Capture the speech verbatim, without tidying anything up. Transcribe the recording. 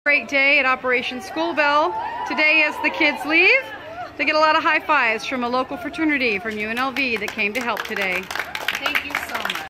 Great day at Operation School Bell. Today as the kids leave, they get a lot of high fives from a local fraternity from U N L V that came to help today. Thank you so much.